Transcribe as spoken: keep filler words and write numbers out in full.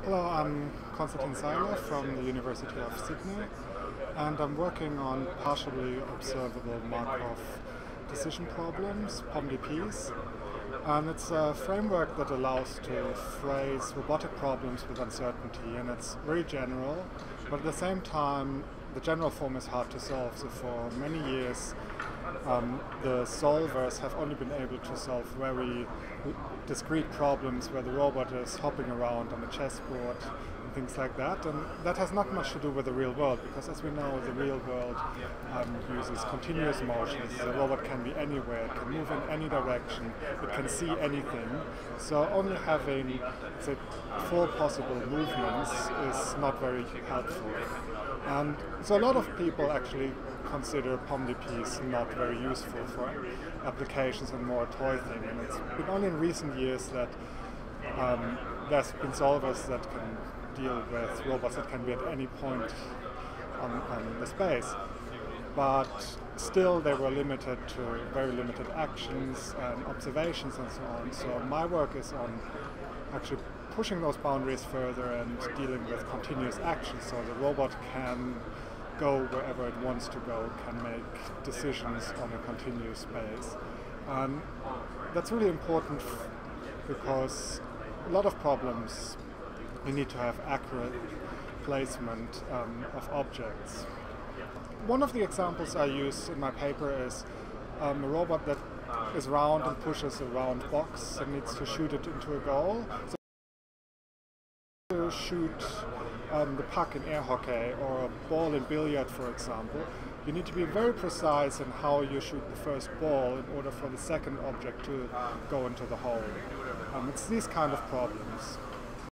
Hello, I'm Konstantin Seiler from the University of Sydney, and I'm working on partially observable Markov decision problems, P O M D Ps. And it's a framework that allows to phrase robotic problems with uncertainty, and it's very general, but at the same time the general form is hard to solve. So for many years um, the solvers have only been able to solve very discrete problems where the robot is hopping around on a chessboard and things like that, and that has not much to do with the real world, because as we know, the real world um, uses continuous motions. The robot can be anywhere, it can move in any direction, it can see anything, so only having, say, four possible movements is not very helpful. And so a lot of people actually consider P O M D Ps not very useful for applications and more a toy thing, and it's been only in recent years that um, there's been solvers that can deal with robots that can be at any point on, on the space, but still they were limited to very limited actions and observations and so on. So my work is on actually pushing those boundaries further and dealing with continuous action, so the robot can go wherever it wants to go, can make decisions on a continuous space. And that's really important because a lot of problems you need to have accurate placement um, of objects. One of the examples I use in my paper is um, a robot that is round and pushes a round box and needs to shoot it into a goal. So to shoot um, the puck in air hockey or a ball in billiard, for example, you need to be very precise in how you shoot the first ball in order for the second object to go into the hole. Um, it's these kind of problems.